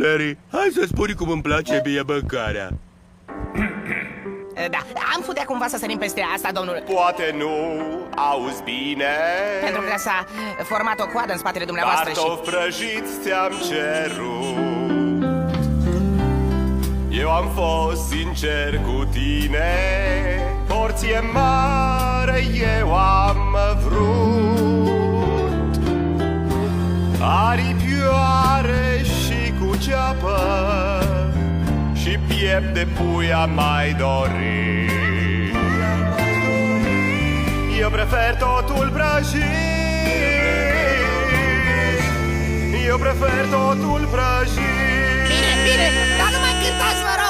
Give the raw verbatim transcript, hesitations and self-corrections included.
Larry, hai să spui cum îmi place mie mâncarea. Da, am putea cumva să sărim peste asta, domnule. Poate nu auzi bine, Pentru că s-a format o coadă în spatele dumneavoastră și... cartofi prăjiți ți-am cerut. Eu am fost sincer cu tine, porție mare eu am vrut. Aripioare și cu ceapă și piept de pui am mai dorit. Eu prefer totul prăjit, eu prefer totul prăjit. Bine, bine, dar nu mai cântați, vă rog!